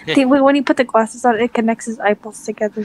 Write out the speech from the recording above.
When you put the glasses on, it connects his eyeballs together.